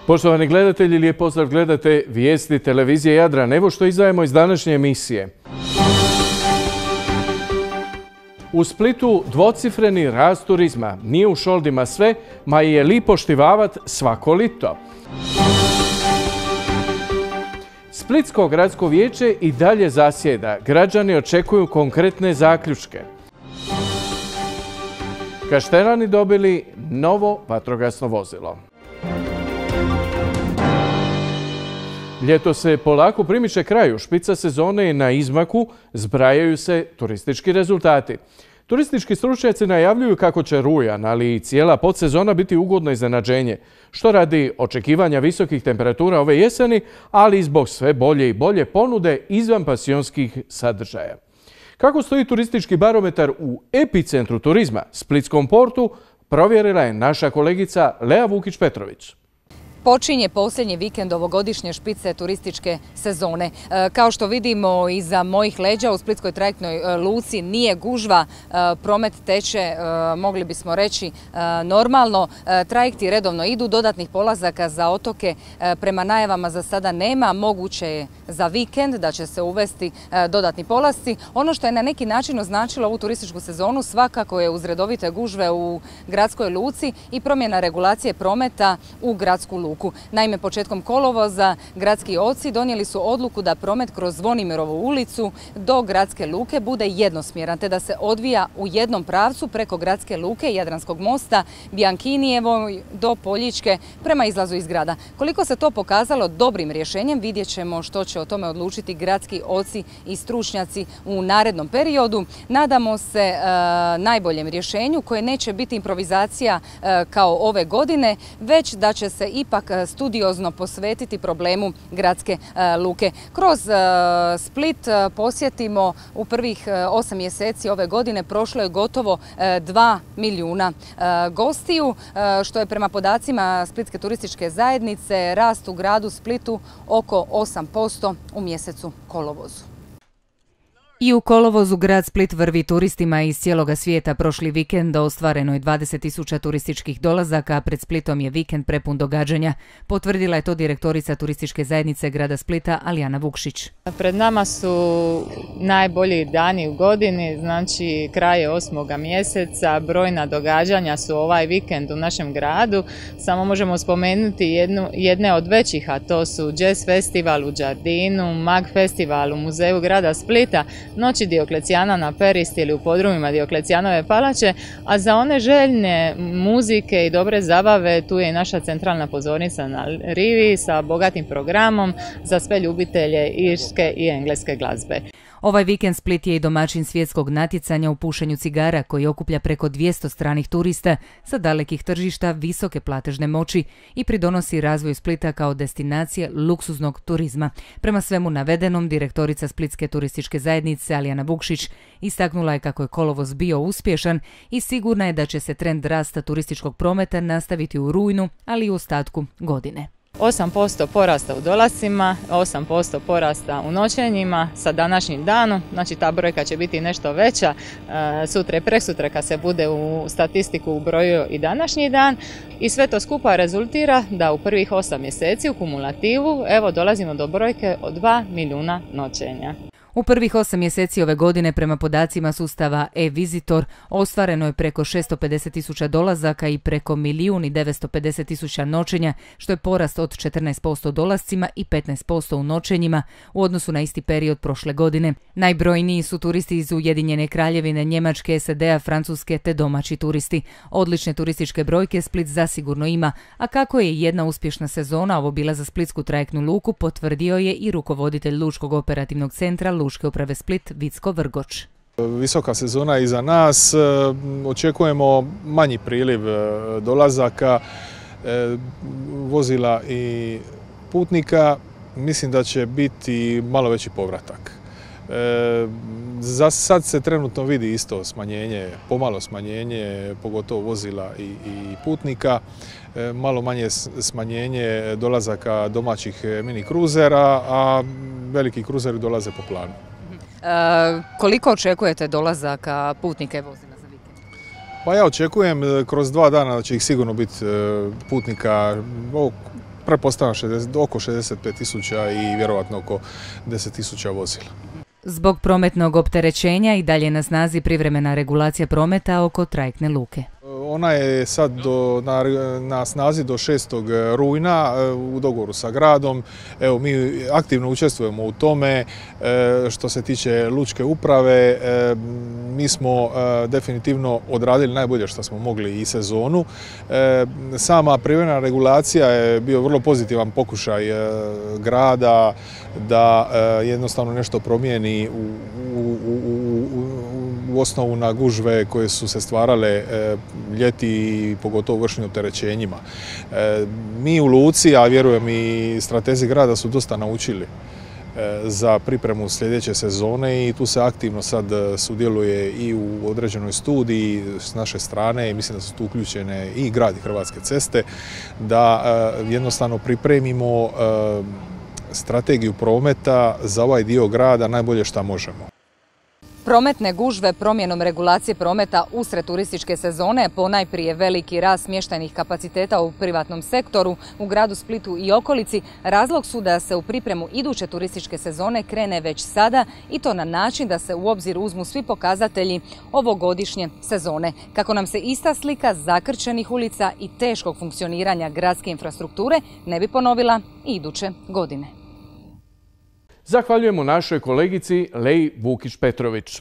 Poštovani gledatelji, lijep pozdrav, gledate vijesti televizije Jadran. Evo što izdajemo iz današnje emisije. U Splitu dvocifreni rast turizma. Nije u šoldima sve, ma je lipo štivavat svako lito. Splitsko gradsko vijeće i dalje zasjeda. Građani očekuju konkretne zaključke. Kaštelani dobili novo vatrogasno vozilo. Ljeto se polako primiče kraju, špica sezone je na izmaku, zbrajaju se turistički rezultati. Turistički stručnjaci najavljuju kako će rujan, ali i cijela podsezona biti ugodno iznenađenje, što radi očekivanja visokih temperatura ove jeseni, ali i zbog sve bolje i bolje ponude izvanpansionskih sadržaja. Kako stoji turistički barometar u epicentru turizma, Splitskom portu, provjerila je naša kolegica Lea Vukić-Petrović. Počinje posljednji vikend ovogodišnje špice turističke sezone. Kao što vidimo iza mojih leđa u Splitskoj trajektnoj luci nije gužva, promet teče, mogli bismo reći, normalno. Trajekti redovno idu, dodatnih polazaka za otoke prema najavama za sada nema. Moguće je za vikend da će se uvesti dodatni polasci. Ono što je na neki način označilo ovu turističku sezonu svakako je uz redovite gužve u gradskoj luci i promjena regulacije prometa u gradsku luku. Naime, početkom kolovoza gradski oci donijeli su odluku da promet kroz Zvonimirovu ulicu do gradske luke bude jednosmjeran, te da se odvija u jednom pravcu preko gradske luke, Jadranskog mosta, Biankinijevo do Poljičke prema izlazu iz grada. Koliko se to pokazalo dobrim rješenjem, vidjet ćemo što će o tome odlučiti gradski oci i stručnjaci u narednom periodu. Nadamo se najboljem rješenju koje neće biti improvizacija kao ove godine, već da će se ipak studiozno posvetiti problemu gradske luke. Kroz Split posjetimo u prvih 8 mjeseci ove godine prošlo je gotovo 2 milijuna gostiju, što je prema podacima Splitske turističke zajednice rast u gradu Splitu oko 8% u mjesecu kolovozu. I u kolovozu grad Split vrvi turistima iz cijeloga svijeta. Prošli vikend ostvareno je 20.000 turističkih dolazaka, a pred Splitom je vikend prepun događanja. Potvrdila je to direktorica turističke zajednice grada Splita Alijana Vukšić. Pred nama su najbolji dani u godini, znači kraj 8. mjeseca, brojna događanja su ovaj vikend u našem gradu. Samo možemo spomenuti jedne od većih, a to su Jazz festival u Đardinu, Mag festival u muzeju grada Splita, Noći Dioklecijana na Peristili u podrumima Dioklecijanove palače, a za one željne muzike i dobre zabave tu je i naša centralna pozornica na rivi sa bogatim programom za sve ljubitelje irske i engleske glazbe. Ovaj vikend Split je i domaćin svjetskog natjecanja u pušenju cigara koji okuplja preko 200 stranih turista sa dalekih tržišta visoke platežne moći i pridonosi razvoju Splita kao destinacije luksuznog turizma. Prema svemu navedenom, direktorica Splitske turističke zajednice Alijana Vukšić istaknula je kako je kolovoz bio uspješan i sigurna je da će se trend rasta turističkog prometa nastaviti u rujnu, ali i u ostatku godine. 8% porasta u dolascima, 8% porasta u noćenjima sa današnjim danom, znači ta brojka će biti nešto veća sutra i preksutra kad se bude u statistiku ubrojio i današnji dan i sve to skupa rezultira da u prvih 8 mjeseci u kumulativu evo dolazimo do brojke od 2 milijuna noćenja. U prvih 8 mjeseci ove godine prema podacima sustava e-Visitor ostvareno je preko 650.000 dolazaka i preko 1.950.000 noćenja, što je porast od 14% dolascima i 15% u noćenjima u odnosu na isti period prošle godine. Najbrojniji su turisti iz Ujedinjene Kraljevine, Njemačke, SAD-a, Francuske te domaći turisti. Odlične turističke brojke Split zasigurno ima, a kako je jedna uspješna sezona ovo bila za Splitsku trajektnu luku, potvrdio je i rukovoditelj Lučkog operativnog centra Lučke uprave Split Vicko Vrgoč. Visoka sezona je iza nas, očekujemo manji priliv dolazaka, vozila i putnika. Mislim da će biti malo veći povratak. Za sad se trenutno vidi isto smanjenje, pomalo smanjenje, pogotovo vozila i putnika, malo manje smanjenje dolazaka domaćih mini kruzera, a veliki kruzeri dolaze po planu. Koliko očekujete dolazaka putnika i vozila za vikend? Pa ja očekujem kroz 2 dana da će ih sigurno biti putnika pretpostavljam oko 65.000 i vjerovatno oko 10.000 vozila. Zbog prometnog opterećenja i dalje na snazi privremena regulacija prometa oko trajektne luke. Ona je sad na snazi do 6. rujna u dogovoru sa gradom. Evo, mi aktivno učestvujemo u tome. Što se tiče lučke uprave, mi smo definitivno odradili najbolje što smo mogli i sezonu. Sama privremena regulacija je bio vrlo pozitivan pokušaj grada da jednostavno nešto promijeni u osnovu na gužve koje su se stvarale ljeti i pogotovo vršnim opterećenjima. Mi u luci, a vjerujem i stratezi grada su dosta naučili za pripremu sljedeće sezone i tu se aktivno sad sudjeluje i u određenoj studiji s naše strane i mislim da su tu uključene i grad i Hrvatske ceste da jednostavno pripremimo strategiju prometa za ovaj dio grada najbolje što možemo. Prometne gužve promjenom regulacije prometa usred turističke sezone, ponajprije veliki rast smještajnih kapaciteta u privatnom sektoru u gradu Splitu i okolici, razlog su da se u pripremu iduće turističke sezone krene već sada i to na način da se u obzir uzmu svi pokazatelji ovogodišnje sezone. Kako nam se ista slika zakrčenih ulica i teškog funkcioniranja gradske infrastrukture ne bi ponovila i iduće godine. Zahvaljujemo našoj kolegici Leji Vukić-Petrović.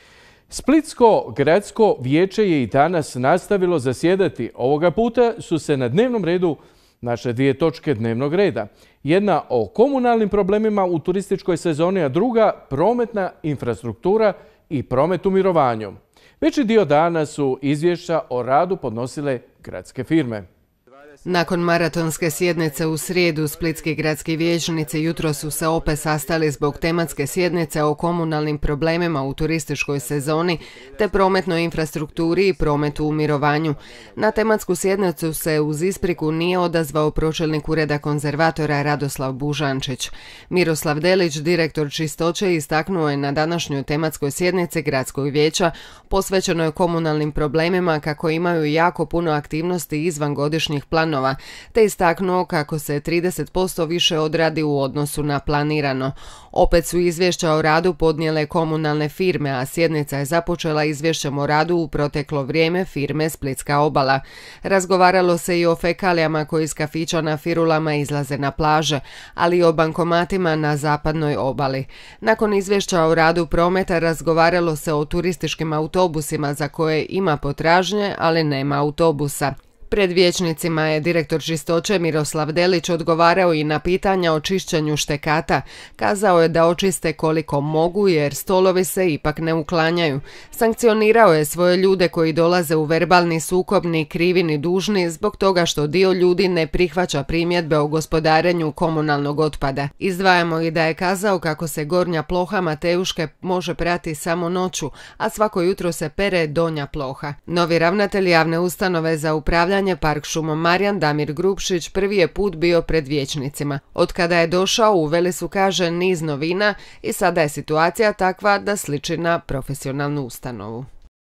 Splitsko gradsko vijeće je i danas nastavilo zasjedati. Ovoga puta su se na dnevnom redu naše dvije točke dnevnog reda. Jedna o komunalnim problemima u turističkoj sezoni, a druga prometna infrastruktura i promet u mirovanju. Veći dio dana su izvješća o radu podnosile gradske firme. Nakon maratonske sjednice u srijedu, splitski gradski vijećnici jutro su se opet sastali zbog tematske sjednice o komunalnim problemima u turističkoj sezoni te prometnoj infrastrukturi i prometu u mirovanju. Na tematsku sjednicu se uz ispriku nije odazvao pročelnik ureda konzervatora Radoslav Bužančić. Miroslav Delić, direktor čistoće, istaknuo je na današnjoj tematskoj sjednici gradskog vijeća posvećenoj komunalnim problemima kako imaju jako puno aktivnosti izvan godišnjih planova, te istaknuo kako se 30% više odradi u odnosu na planirano. Opet su izvješća o radu podnijele komunalne firme, a sjednica je započela izvješćem o radu u proteklo vrijeme firme Splitska obala. Razgovaralo se i o fekalijama koji iz kafića na Firulama izlaze na plaže, ali i o bankomatima na zapadnoj obali. Nakon izvješća o radu prometa razgovaralo se o turističkim autobusima za koje ima potražnje, ali nema autobusa. Pred vijećnicima je direktor čistoće Miroslav Delić odgovarao i na pitanja o čišćenju štekata. Kazao je da očiste koliko mogu jer stolovi se ipak ne uklanjaju. Sankcionirao je svoje ljude koji dolaze u verbalni sukob ni krivi ni dužni zbog toga što dio ljudi ne prihvaća primjedbe o gospodarenju komunalnog otpada. Izdvajamo i da je kazao kako se gornja ploha Mateuške može prati samo noću, a svako jutro se pere donja ploha. Novi ravnatelj javne ustanove za upravljanje Park šumom Marjan Damir Grubšić prvi je put bio pred vijećnicima. Od kada je došao uveli su, kaže, niz novina i sada je situacija takva da sliči na profesionalnu ustanovu.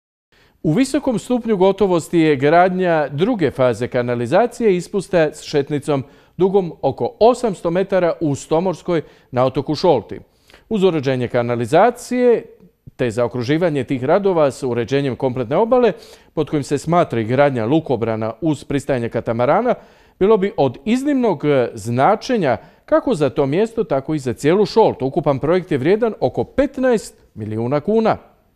U visokom stupnju gotovosti je gradnja druge faze kanalizacije ispusta s šetnicom dugom oko 800 metara u Stomorskoj na otoku Šolti. Uz uređenje kanalizacije te zaokruživanje tih radova s uređenjem kompletne obale, pod kojim se smatra i gradnja lukobrana uz pristajanje katamarana, bilo bi od iznimnog značenja kako za to mjesto, tako i za cijelu Šoltu. Ukupan projekt je vrijedan oko 15 milijuna kuna.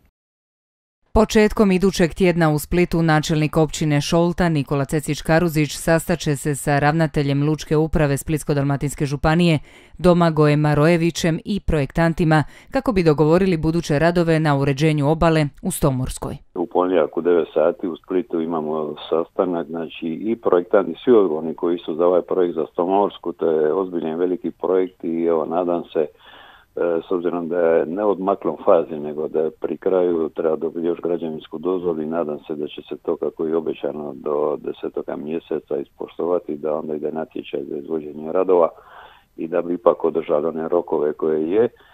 Početkom idućeg tjedna u Splitu načelnik općine Šolta Nikola Cecić-Karuzić sastaće se sa ravnateljem Lučke uprave Splitsko-dalmatinske županije Domagojem Marojevićem i projektantima kako bi dogovorili buduće radove na uređenju obale u Stomorskoj. U ponedjeljak u 9 sati u Splitu imamo sastanak, znači i projektanti, svi oni koji su za ovaj projekt za Stomorsku, to je ozbiljan veliki projekt i evo nadam se, s obzirom da je ne odmaklom fazi, nego da je pri kraju treba dobiti još građevinsku dozvolu i nadam se da će se to kako je obećano do 10. mjeseca ispoštovati, da onda ide natječaj za izvođenje radova i da bi ipak održali one rokove koje je.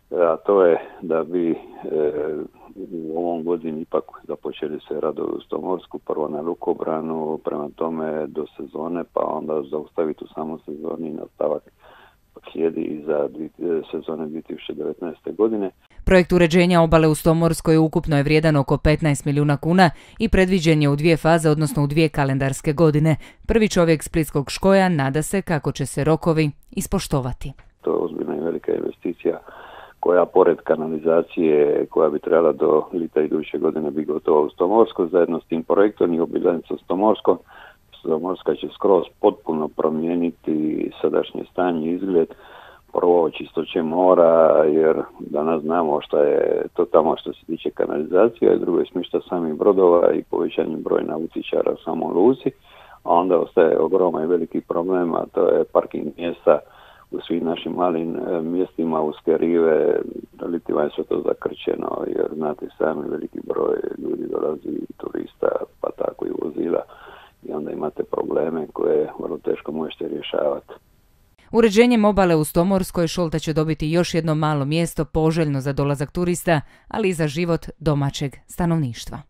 a to je da bi u ovom godini ipak započeli se radovi u Stomorsku, prvo na lukobranu, prema tome do sezone, pa onda zaustaviti u samom sezoni i nastavak slijedi i za sezone 2019. godine. Projekt uređenja obale u Stomorskoj ukupno je vrijedan oko 15 milijuna kuna i predviđen je u 2 faze, odnosno u 2 kalendarske godine. Prvi čovjek splitskog škoja nada se kako će se rokovi ispoštovati. To je ozbiljna i velika investicija koja pored kanalizacije koja bi trebala do lita iduće godine biti gotova u Stomorskoj, zajedno s tim projektom i obilaznicom Stomorskom. Stomorska će skroz potpuno promijeniti sadašnje stanje i izgled. Prvo čistoće mora, jer danas znamo što je to tamo što se tiče kanalizacije, a drugo je smještaj samih brodova i povećanje broja nautičara u samom luci, a onda ostaje ogroman i veliki problem, a to je parking mjesta u svim našim malim mjestima, uske rive, litima je sve to zakrčeno, jer znate sami veliki broj ljudi dolazi, turista, pa tako i vozila, i onda imate probleme koje vrlo teško možete rješavati. Uređenjem obale u Stomorskoj Šolta će dobiti još jedno malo mjesto poželjno za dolazak turista, ali i za život domaćeg stanovništva.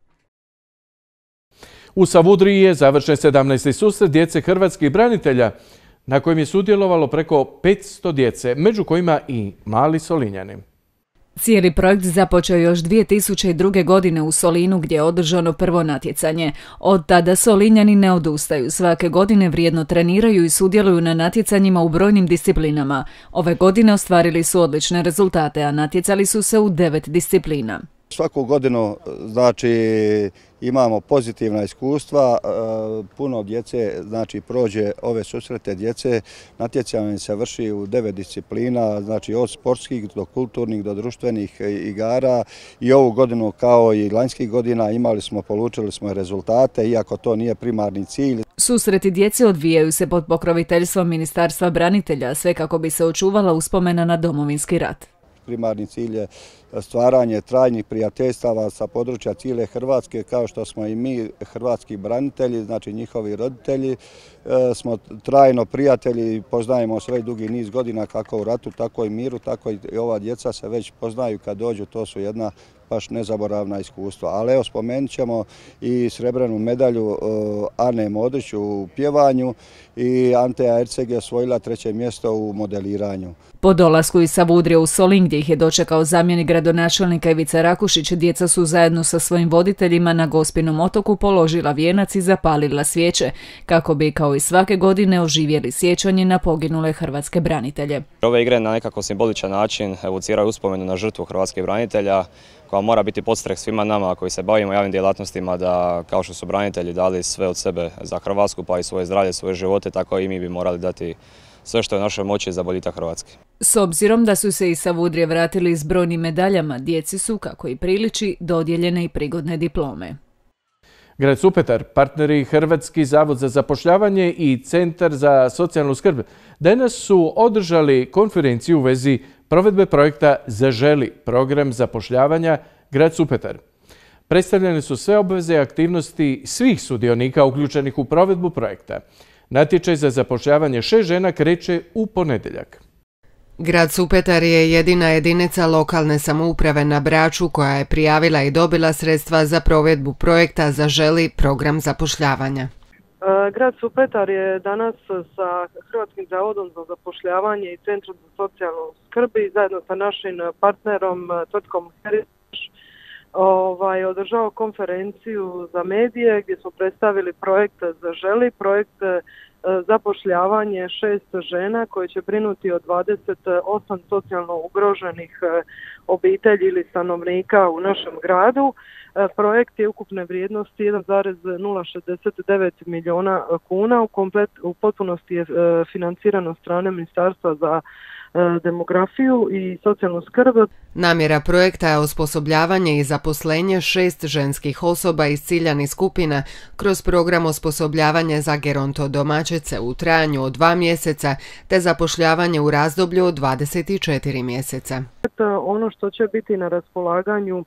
U Savudriji je završen 17. susret djece hrvatskih branitelja, na kojem je sudjelovalo preko 500 djece, među kojima i mali Solinjani. Cijeli projekt započeo još 2002. godine u Solinu gdje je održano prvo natjecanje. Od tada Solinjani ne odustaju. Svake godine vrijedno treniraju i sudjeluju na natjecanjima u brojnim disciplinama. Ove godine ostvarili su odlične rezultate, a natjecali su se u 9 disciplina. Svaku godinu znači imamo pozitivna iskustva, puno djece znači prođe ove susrete djece, natjecanje se vrši u 9 disciplina, znači od sportskih do kulturnih do društvenih igara, i ovu godinu kao i lanjskih godina polučili smo rezultate, iako to nije primarni cilj. Susreti djece odvijaju se pod pokroviteljstvom Ministarstva branitelja, sve kako bi se očuvala uspomena na Domovinski rat. Primarni cilj je stvaranje trajnih prijateljstava sa područja cijele Hrvatske, kao što smo i mi hrvatski branitelji, znači njihovi roditelji, smo trajno prijatelji i poznajemo se već dugi niz godina, kako u ratu, tako i miru, tako i ova djeca se već poznaju kad dođu, to su jedna baš nezaboravna iskustva. Ali evo, spomenut ćemo i srebrnu medalju Ane Modrić u pjevanju i Anteja Erceg je osvojila 3. mjesto u modeliranju. Po dolasku iz Savudrije u Solin, gdje ih je dočekao zamjenik gradonačelnika Ivica Rakušić, djeca su zajedno sa svojim voditeljima na Gospinom otoku položila vijenac i zapalila svijeće, kako bi kao i svake godine oživjeli sjećanje na poginule hrvatske branitelje. Ove igre na nekako simboličan način evociraju uspomenu na žrtvu hrvatskih branitelja, koja mora biti podstrek svima nama koji se bavimo javnim djelatnostima, da kao što su branitelji dali sve od sebe za Hrvatsku, pa i svoje zdravlje, svoje živote, tako i mi bi morali dati sve što je u našoj moći za boljitak Hrvatske. S obzirom da su se iz Savudrije vratili s brojnim medaljama, djeci su, kako i priliči, dodijeljene i prigodne diplome. Grad Supetar, partneri Hrvatski zavod za zapošljavanje i Centar za socijalnu skrb danas su održali konferenciju u vezi provedbe projekta Zaželi, program zapošljavanja Grad Supetar. Predstavljene su sve obveze i aktivnosti svih sudionika uključenih u provedbu projekta. Natječaj za zapošljavanje 6 žena kreće u ponedjeljak. Grad Supetar je jedina jedinica lokalne samouprave na Braču koja je prijavila i dobila sredstva za provedbu projekta Zaželi, program zapošljavanja. Grad Supetar je danas sa Hrvatskim zavodom za zapošljavanje i Centrom za socijalnu skrb i zajedno sa našim partnerom tvrtkom Heritage održao konferenciju za medije gdje smo predstavili projekt Zaželi, projekt zapošljavanje 6 žena koje će brinuti od 28 socijalno ugroženih obitelji ili stanovnika u našem gradu. Projekt je ukupne vrijednosti 1,069 milijuna kuna, u potpunosti je financiran od strane Ministarstva za demografiju i socijalnu skrb. Namjera projekta je osposobljavanje i zaposlenje 6 ženskih osoba iz ciljanih skupina kroz program osposobljavanja za gerontodomaćice u trajanju od 2 mjeseca te zapošljavanje u razdoblju od 24 mjeseca. Ono što će biti na raspolaganju,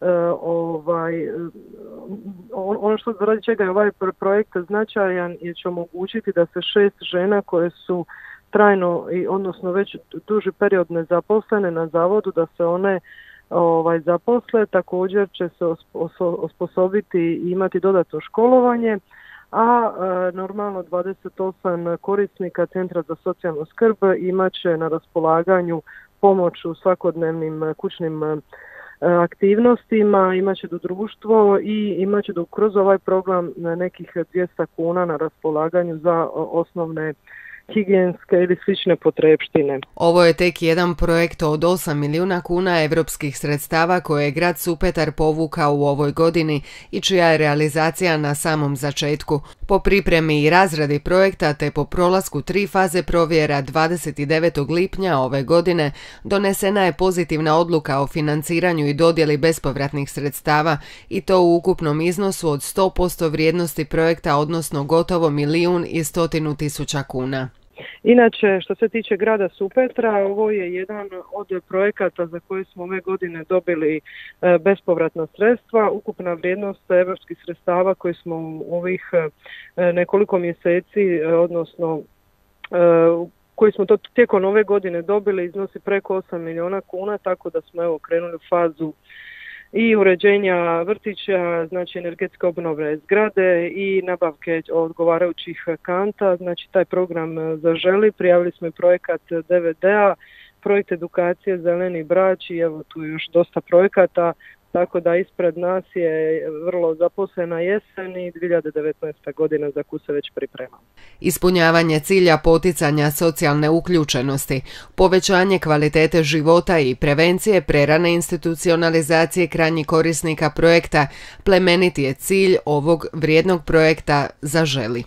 ono što radi čega je ovaj projekt značajan je će omogućiti da se 6 žena koje su trajno, odnosno već duži period nezaposlene na zavodu, da se one zaposle. Također će se osposobiti i imati dodatno školovanje, a normalno 28 korisnika Centra za socijalnu skrb imat će na raspolaganju pomoć u svakodnevnim kućnim aktivnostima, imat će do društvo i imat će kroz ovaj program nekih 200 kuna na raspolaganju za osnovne higijenske ili slične potrepštine. Ovo je tek jedan projekt od 8 milijuna kuna evropskih sredstava koje je grad Supetar povukao u ovoj godini i čija je realizacija na samom začetku. Po pripremi i razradi projekta te po prolasku 3 faze provjera 29. lipnja ove godine donesena je pozitivna odluka o financiranju i dodjeli bespovratnih sredstava i to u ukupnom iznosu od 100% vrijednosti projekta, odnosno gotovo 1.100.000 kuna. Inače, što se tiče grada Supetra, ovo je jedan od projekata za koje smo ove godine dobili bespovratna sredstva. Ukupna vrijednost evropskih sredstava koje smo u ovih nekoliko mjeseci, odnosno koji smo to tijekom ove godine dobili, iznosi preko 8 milijuna kuna, tako da smo krenuli u fazu i uređenja vrtića, znači energetske obnove zgrade i nabavke odgovarajućih kanta. Znači taj program Zaželi, prijavili smo i projekat DVD-a, projekt edukacije Zeleni brać i evo tu je još dosta projekata, tako da ispred nas je vrlo zaposlena jesen i 2019. godina za koju se već pripremamo. Ispunjavanje cilja poticanja socijalne uključenosti, povećanje kvalitete života i prevencije prerane institucionalizacije krajnjih korisnika projekta plemeniti je cilj ovog vrijednog projekta Zaželi.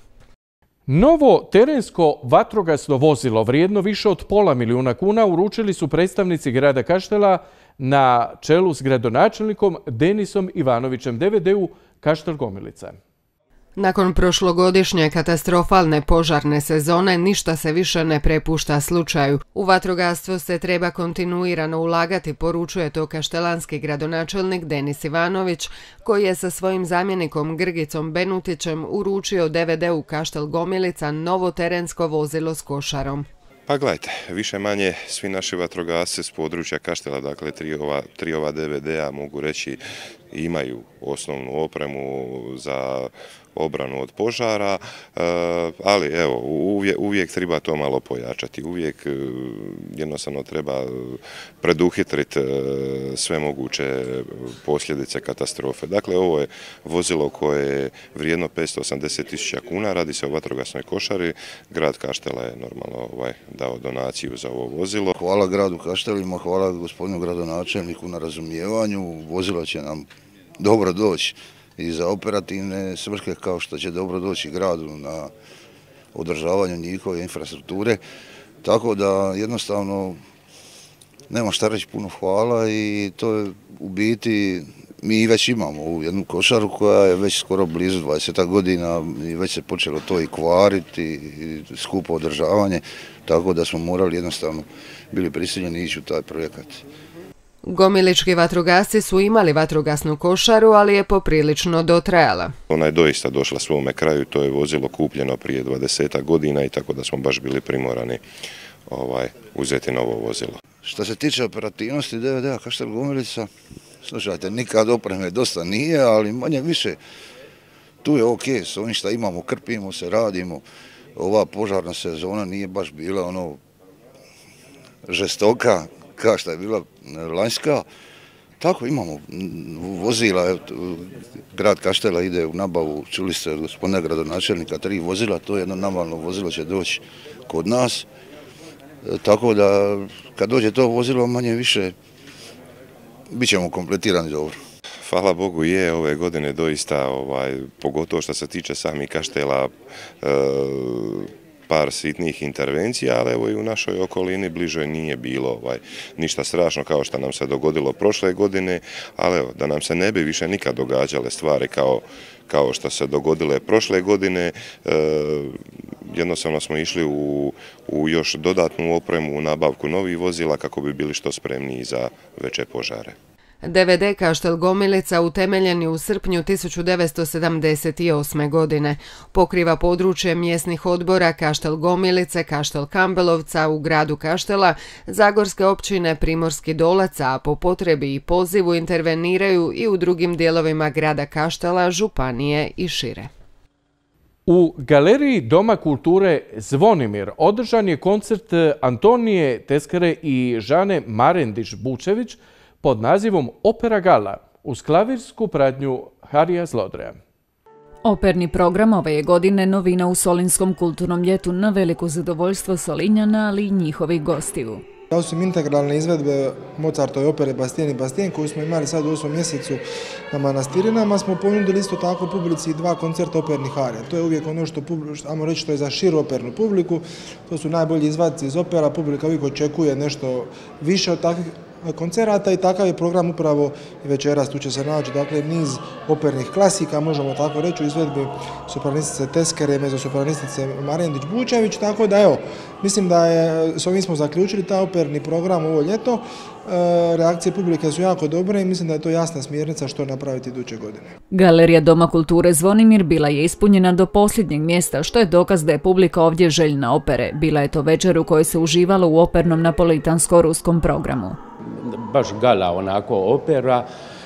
Novo terensko vatrogasno vozilo vrijedno više od pola milijuna kuna uručili su predstavnici grada Kaštela na čelu s gradonačelnikom Denisom Ivanovićem DVD-u Kaštel Gomilica. Nakon prošlogodišnje katastrofalne požarne sezone ništa se više ne prepušta slučaju. U vatrogastvo se treba kontinuirano ulagati, poručuje to kaštelanski gradonačelnik Denis Ivanović, koji je sa svojim zamjenikom Grgicom Benutićem uručio DVD-u Kaštel Gomilica novo terensko vozilo s košarom. Pa gledajte, više manje svi naši vatrogasci s područja Kaštela, dakle tri ova DVD-a mogu reći imaju osnovnu opremu za obranu od požara, ali evo, uvijek treba to malo pojačati, uvijek jednostavno treba preduhitriti sve moguće posljedice katastrofe. Dakle, ovo je vozilo koje je vrijedno 580.000 kuna, radi se o vatrogasnoj košari, grad Kaštela je normalno dao donaciju za ovo vozilo. Hvala gradu Kaštelima, hvala gospodinu gradonačelniku na razumijevanju, vozilo će nam dobro doći i za operativne svrhe, kao što će dobro doći gradu na održavanju njihove infrastrukture. Tako da jednostavno nema šta reći, puno hvala i to je u biti, mi već imamo ovu jednu košaru koja je već skoro blizu 20 godina i već se počelo to i kvariti i skupo održavanje, tako da smo morali jednostavno bili prisiljeni ići u taj projekat. Gomilički vatrogasci su imali vatrogasnu košaru, ali je poprilično dotrajala. Ona je doista došla svome kraju, to je vozilo kupljeno prije 20 godina i tako da smo baš bili primorani uzeti novo vozilo. Što se tiče operativnosti DVD-a Kaštel Gomilica, slušajte, nikad opreme dosta nije, ali manje više tu je ok, s onim što imamo, krpimo se, radimo. Ova požarna sezona nije baš bila žestoka, kao što je bila lanjska. Tako imamo vozila, grad Kaštela ide u nabavu, čuli ste od gospodina gradonačelnika 3 vozila, to jedno nabavno vozilo će doći kod nas. Tako da kad dođe to vozilo manje više bit ćemo kompletirani dobro. Hvala Bogu je ove godine doista, pogotovo što se tiče samih Kaštela, par sitnih intervencija, ali evo i u našoj okolini bližoj nije bilo ništa strašno kao što nam se dogodilo prošle godine, ali evo, da nam se ne bi više nikad događale stvari kao što se dogodile prošle godine, jednostavno smo išli u još dodatnu opremu, u nabavku novih vozila kako bi bili što spremniji za veće požare. DVD Kaštel Gomilica utemeljen je u srpnju 1978. godine. Pokriva područje mjesnih odbora Kaštel Gomilice, Kaštel Kambelovca u gradu Kaštela, Zagorske općine Primorski Dolac, a po potrebi i pozivu interveniraju i u drugim dijelovima grada Kaštela, županije i šire. U galeriji Doma kulture Zvonimir održan je koncert Antonije Teskere i Žane Marendić-Bučević pod nazivom Opera Gala uz klavirsku pratnju Harija Zlodreja. Operni program ove je godine novina u Solinskom kulturnom ljetu na veliko zadovoljstvo Solinjana, ali i njihovih gostiju. Osim integralne izvedbe Mozartove opere Bastien i Bastien koju smo imali sad u 8. mjesecu na Manastirinama, smo ponudili isto tako publici 2 koncerta opernih arija. To je uvijek ono što, ajmo reći, što je za širu opernu publiku. To su najbolji izvadci iz opera, publika uvijek očekuje nešto više od takvih koncerata i takav je program upravo i večeras. Tu će se naći dakle niz opernih klasika, možemo tako reći, u izvedbi sopranistice Teskere, mezosopranistice Marendić-Bučević, tako da evo, mislim da je, s ovim smo zaključili taj operni program ovo ljeto. Reakcije publike su jako dobre i mislim da je to jasna smjernica što napraviti iduće godine. Galerija Doma kulture Zvonimir bila je ispunjena do posljednjeg mjesta, što je dokaz da je publika ovdje željna opere. Bila je to večer u kojoj se uživalo u opernom napolitansko-ruskom programu. Baš gala, onako opera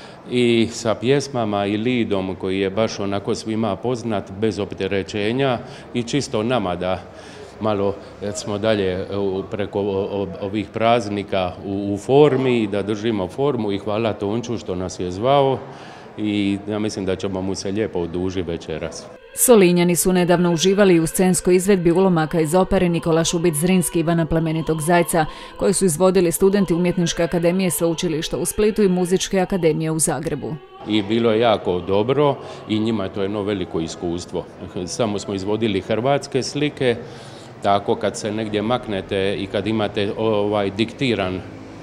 i sa pjesmama i lidom koji je baš onako svima poznat, bez opterećenja i čisto nama da malo smo dalje preko ovih praznika u formi i da držimo formu i hvala Tonču što nas je zvao i ja mislim da ćemo mu se lijepo odužiti večeras. Solinjani su nedavno uživali u scenskoj izvedbi ulomaka iz opere Nikola Šubić-Zrinski Ivana Plemenitog Zajca, koji su izvodili studenti Umjetničke akademije Sveučilišta u Splitu i Muzičke akademije u Zagrebu. I bilo je jako dobro i njima je to jedno veliko iskustvo. Samo smo izvodili hrvatske slike, tako kad se negdje maknete i kad imate diktiran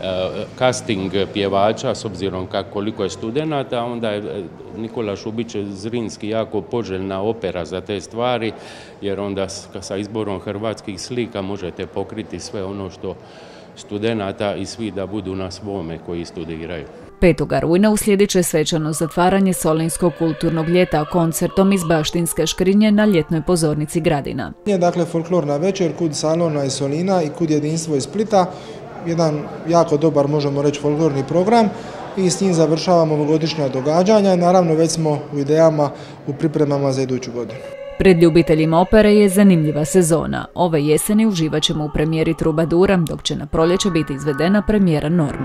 casting pjevača, s obzirom koliko je studenata, onda je Nikola Šubić-Zrinski jako poželjna opera za te stvari, jer onda sa izborom hrvatskih slika možete pokriti sve ono što studenata i svi da budu na svome koji studiraju. 5. rujna uslijedit će svečano zatvaranje Solinskog kulturnog ljeta koncertom iz Baštinske škrinje na ljetnoj pozornici Gradina. Dakle, folklorna večer kud Salona iz Solina i kud Jedinstvo iz Splita. Jedan jako dobar, možemo reći, folklorni program i s njim završavamo ovogodišnja događanja i naravno već smo u idejama, u pripremama za iduću godinu. Pred ljubiteljima opere je zanimljiva sezona. Ove jeseni uživat ćemo u premijeri Trubadura, dok će na proljeće biti izvedena premijera Norme.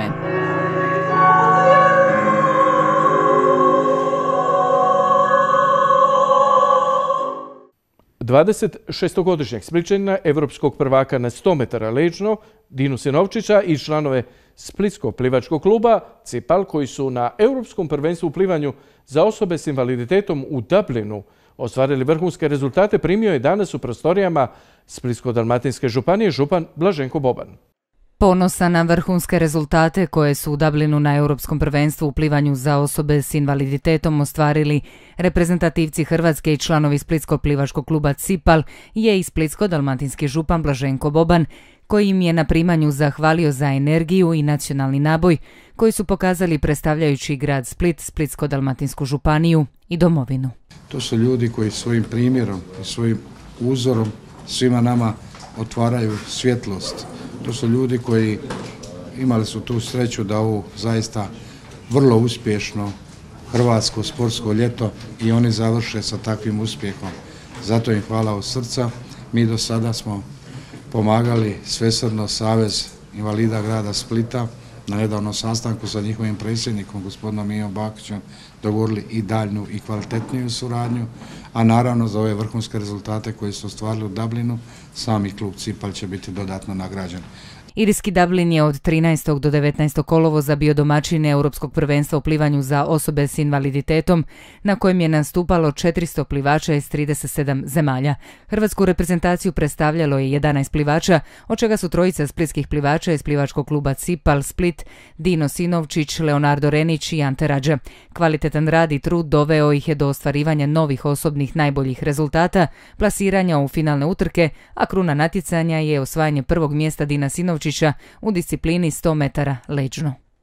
26-godišnjeg Splićanina, evropskog prvaka na 100 metara leđno, Dinu Sinovčića i članove Splitskog plivačkog kluba Cipal, koji su na Europskom prvenstvu u plivanju za osobe s invaliditetom u Dublinu ostvarili vrhunske rezultate, primio je danas u prostorijama Splitsko-dalmatinske županije župan Blaženko Boban. Ponosan na vrhunske rezultate koje su u Dublinu na Europskom prvenstvu u plivanju za osobe s invaliditetom ostvarili reprezentativci Hrvatske i članovi Splitskog plivačkog kluba Cipal je i Splitsko-dalmatinski župan Blaženko Boban, koji im je na primanju zahvalio za energiju i nacionalni naboj koji su pokazali predstavljajući grad Split, Splitsko-dalmatinsku županiju i domovinu. To su ljudi koji svojim primjerom i svojim uzorom svima nama otvaraju svjetlost. To su ljudi koji imali su tu sreću da ovu zaista vrlo uspješno hrvatsko sportsko ljeto i oni završe sa takvim uspjehom. Zato im hvala od srca. Mi do sada smo pomagali svesrdno Savez invalida grada Splita na nedavnom sastanku sa njihovim predsjednikom, gospodinom Mijom Bakićem, dogovorili i daljnju i kvalitetniju suradnju, a naravno za ove vrhunske rezultate koje su ostvarili u Dublinu, sami klub Cipal će biti dodatno nagrađen. Irski Dublin je od 13. do 19. kolovoza bio domaćin Europskog prvenstva u plivanju za osobe s invaliditetom, na kojem je nastupalo 400 plivača iz 37 zemalja. Hrvatsku reprezentaciju predstavljalo je 11 plivača, od čega su trojica splitskih plivača iz plivačkog kluba Cipal Split, Dino Sinovčić, Leonardo Renić i Ante Rađa. Kvalitetan rad i trud doveo ih je do ostvarivanja novih osobnih najboljih rezultata, plasiranja u finalne utrke, a kruna natjecanja je osvajanje prvog mjesta Dina Sinovčića u disciplini 100 metara leđno.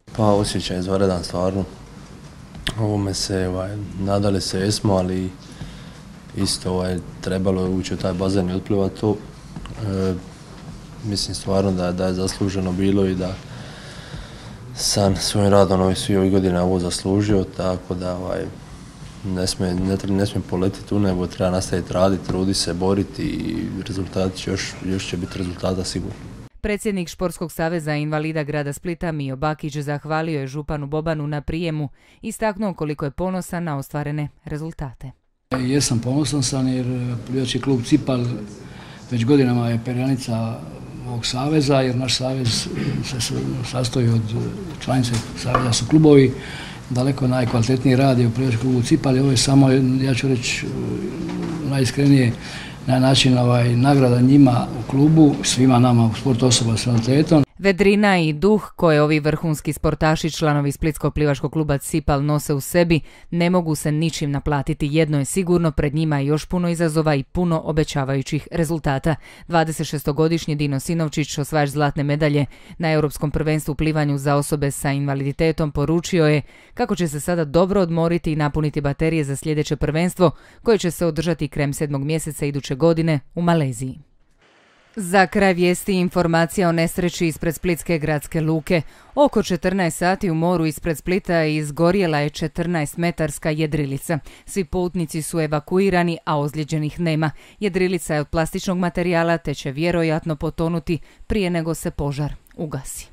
Pa osjećaj izvanredan stvarno. Ovome se nadali se jesmo, ali isto trebalo je ući u taj bazen i otplivati to. Mislim stvarno da je zasluženo bilo i da sam svojim radom svi ovih godina ovo zaslužio, tako da ne smije poletiti u nebo, treba nastaviti raditi, truditi se, boriti i rezultati još će biti rezultata sigurno. Predsjednik Športskog saveza invalida grada Splita Mijo Bakić zahvalio je županu Bobanu na prijemu, istaknuo koliko je ponosan na ostvarene rezultate. Jesam ponosan jer plivački klub Cipal već godinama je perjanica ovog saveza, jer naš savez se sastoji od članice saveza su klubovi, daleko najkvalitetniji radi u plivačkom klubu Cipal i ovo je samo, ja ću reći najiskrenije, na način nagrada njima u klubu, svima nama u sportu osoba s invaliditetom. Vedrina i duh koje ovi vrhunski sportaši, članovi Splitskog plivačkog kluba Cipal nose u sebi, ne mogu se ničim naplatiti. Jedno je sigurno, pred njima je još puno izazova i puno obećavajućih rezultata. 26-godišnji Dino Sinovčić, osvajač zlatne medalje na Europskom prvenstvu u plivanju za osobe sa invaliditetom, poručio je kako će se sada dobro odmoriti i napuniti baterije za sljedeće prvenstvo koje će se održati krajem 7. mjeseca iduće godine u Maleziji. Za kraj vijesti informacija o nesreći ispred Splitske gradske luke. Oko 14 sati u moru ispred Splita izgorjela je 14-metarska jedrilica. Svi putnici su evakuirani, a ozlijeđenih nema. Jedrilica je od plastičnog materijala te će vjerojatno potonuti prije nego se požar ugasi.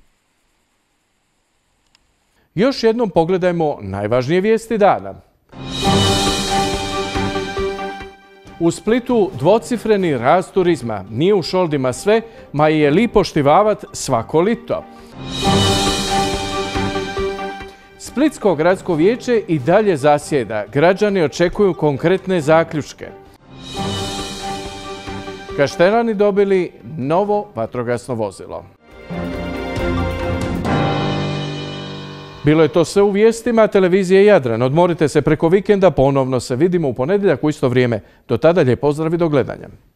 Još jednom pogledajmo najvažnije vijesti dana. U Splitu dvocifreni rast turizma. Nije u šoldima sve, ma je li poštivavat svako lito. Splitsko gradsko vijeće i dalje zasjeda. Građani očekuju konkretne zaključke. Kaštelani dobili novo vatrogasno vozilo. Bilo je to sve u vijestima televizije Jadran. Odmorite se preko vikenda, ponovno se vidimo u ponedjeljak u isto vrijeme. Do tada lijep pozdrav i do gledanja.